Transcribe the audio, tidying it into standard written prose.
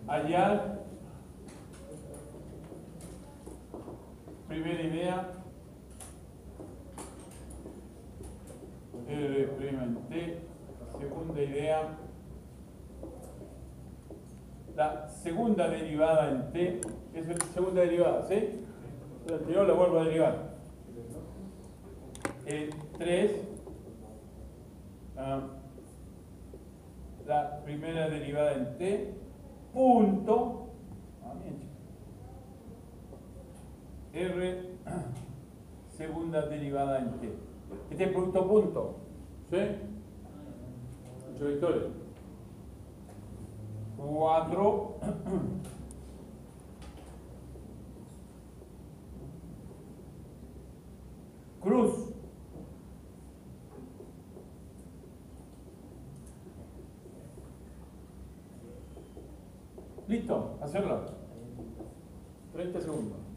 hallar, primera idea, R' en T, segunda idea, la segunda derivada en T, es la segunda derivada, ¿sí? La anterior la vuelvo a derivar. 3, la primera derivada en T, punto, R, segunda derivada en T. Este es punto, ¿sí? Muchas victorias. 4, cruz. Listo, hacerlo. 30 segundos.